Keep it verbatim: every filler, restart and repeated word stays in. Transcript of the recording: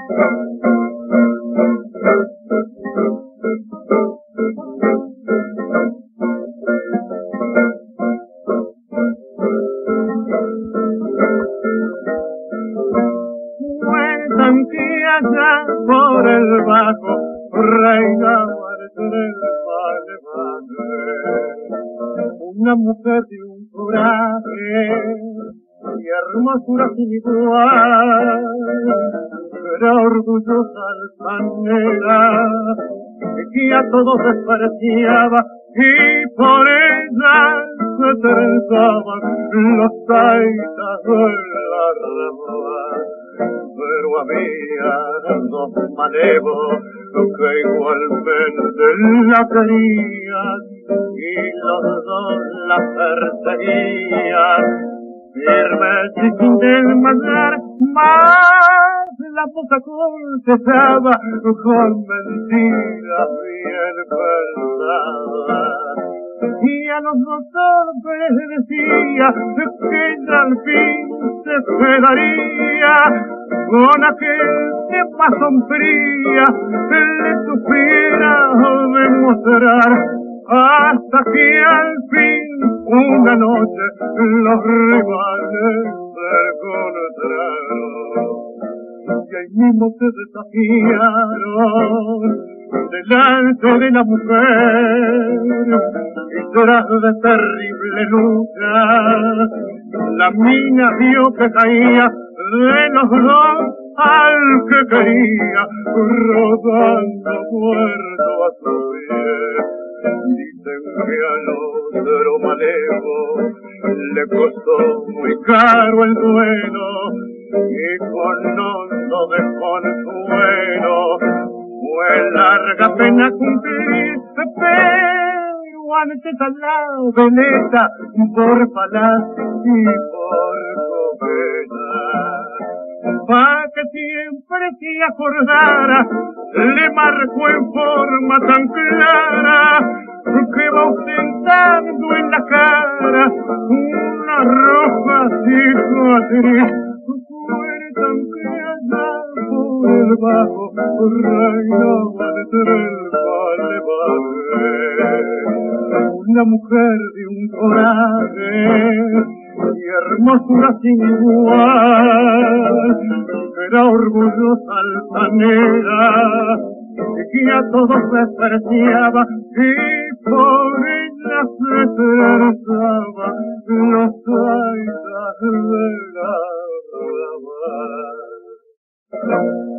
Cuentan que allá por el bajo reinaba el malevaje, una mujer de un coraje y hermosura sin igual, era orgullosa altanera que a todos despreciaba y por ella se trenzaban los taitas de la rama. Pero había dos malevos que igualmente la querían y los dos la perseguían, firmes y sin desmayar, más la puta confesaba con mentiras bien pensadas. Y a los dos hombres decía que ella al fin se quedaría con aquel que pasó fría, que le supiera demostrar, hasta que al fin una noche los rivales se encontraron y ahí mismo se desafiaron delante de la mujer, y tras de terrible lucha la mina vio que caía de los dos al que quería, rodando muerto a su pie. Dicen que al otro malevo le costó muy caro el duelo y con hondo desconsuelo fue larga pena cumplir, pero antes a la veneta por palacio y por cometa, pa' que siempre se acordara, le marcó en forma tan clara que va ostentando en la cara una roja cicatriz. Fue tan que allá por el bajo reinaba entre el malevaje, una mujer de un coraje y hermosura sin igual, era orgullosa altanera que a todos despreciaba y por ella se trenzaba los taitas de la rama.